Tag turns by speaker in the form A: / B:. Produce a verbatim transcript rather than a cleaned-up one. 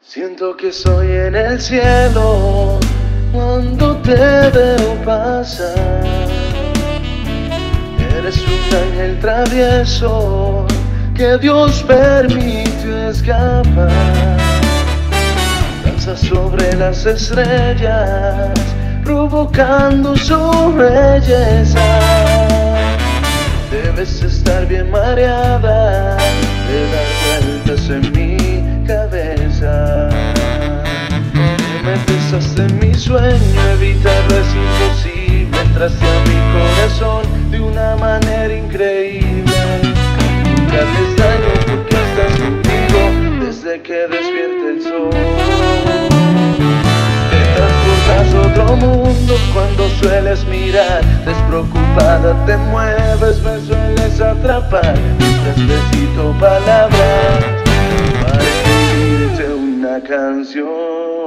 A: Siento que estoy en el cielo cuando te veo pasar. Eres un ángel travieso que Dios permitió escapar. Danza sobre las estrellas, provocando su belleza. Debes estar bien mareada de dar vueltas en mi cabeza. Te metes en mi sueño, evitarlo es imposible. Entraste a mi corazón de una manera increíble. Nunca les daño porque estás contigo desde que despierta el sol. Te transportas a otro mundo cuando sueles mirar. Despreocupada te mueves, me sueles atrapar. Mientras necesito palabras para escribirte una canción.